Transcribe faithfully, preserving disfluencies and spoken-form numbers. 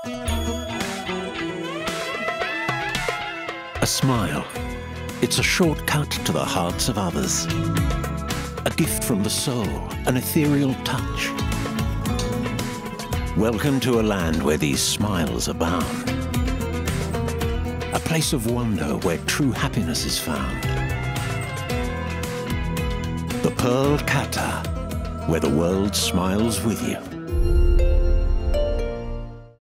A smile. It's a shortcut to the hearts of others. A gift from the soul, an ethereal touch. Welcome to a land where these smiles abound. A place of wonder where true happiness is found. The Pearl Qatar, where the world smiles with you.